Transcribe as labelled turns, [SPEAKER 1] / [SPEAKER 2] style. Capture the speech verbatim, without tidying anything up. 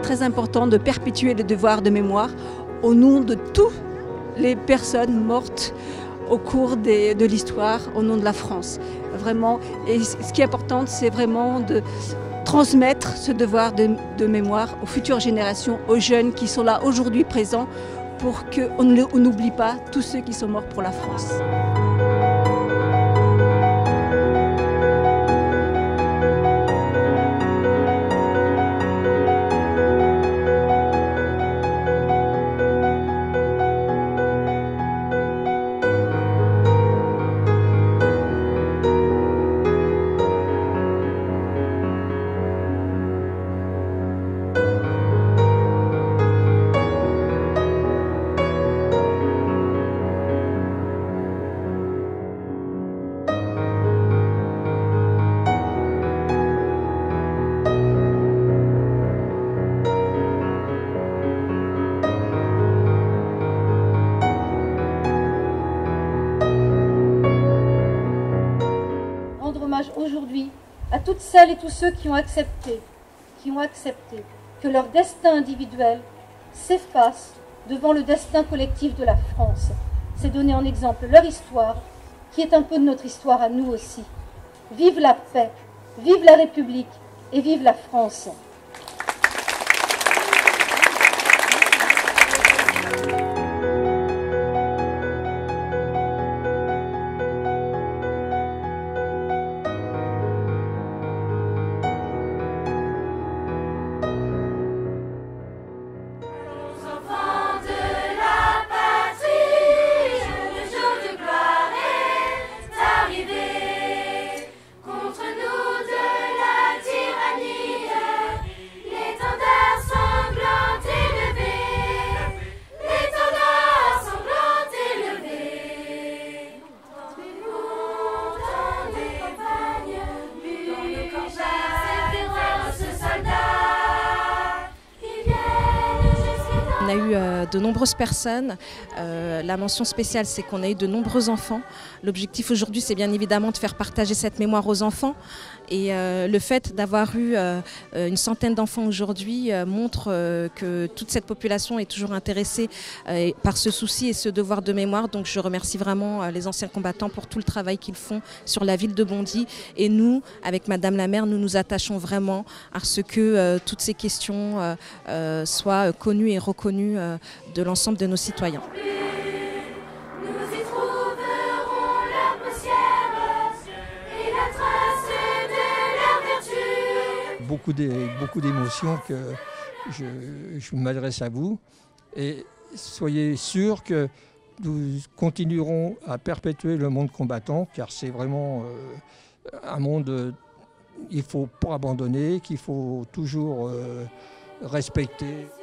[SPEAKER 1] très important de perpétuer le devoir de mémoire au nom de toutes les personnes mortes au cours des, de l'histoire, au nom de la France. Vraiment, et ce qui est important, c'est vraiment de transmettre ce devoir de, de mémoire aux futures générations, aux jeunes qui sont là aujourd'hui présents, pour qu'on n'oublie pas tous ceux qui sont morts pour la France.
[SPEAKER 2] Aujourd'hui à toutes celles et tous ceux qui ont accepté, qui ont accepté que leur destin individuel s'efface devant le destin collectif de la France. C'est donner en exemple leur histoire, qui est un peu de notre histoire à nous aussi. Vive la paix, vive la République et vive la France.
[SPEAKER 3] On a eu euh, de nombreuses personnes. Euh, la mention spéciale, c'est qu'on a eu de nombreux enfants. L'objectif aujourd'hui, c'est bien évidemment de faire partager cette mémoire aux enfants. Et euh, le fait d'avoir eu euh, une centaine d'enfants aujourd'hui euh, montre euh, que toute cette population est toujours intéressée euh, par ce souci et ce devoir de mémoire. Donc je remercie vraiment euh, les anciens combattants pour tout le travail qu'ils font sur la ville de Bondy. Et nous, avec Madame la maire, nous nous attachons vraiment à ce que euh, toutes ces questions euh, euh, soient connues et reconnues euh, de l'ensemble de nos citoyens.
[SPEAKER 4] Beaucoup d'émotions que je, je m'adresse à vous et soyez sûrs que nous continuerons à perpétuer le monde combattant car c'est vraiment euh, un monde euh, il ne faut pas abandonner, qu'il faut toujours euh, respecter.